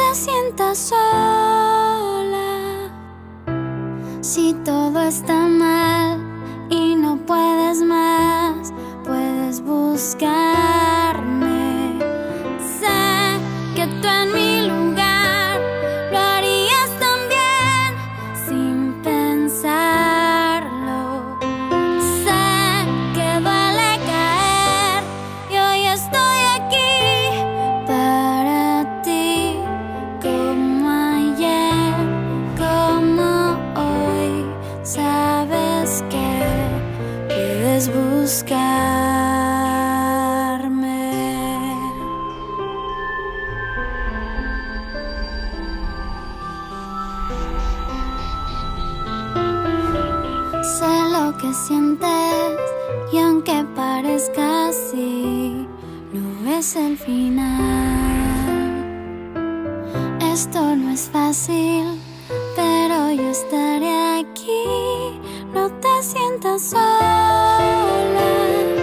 te sientas sola. Si todo está mal y no puedes más, puedes buscarme. Sé que tú en mi lugar lo harías también sin pensarlo. Sé que duele caer y hoy estoy aquí para ti, como ayer, como hoy. Sabes que puedes buscarme. Sé lo que sientes y aunque parezca así, no es el final. Esto no es fácil, pero yo estaré aquí. No te sientas sola.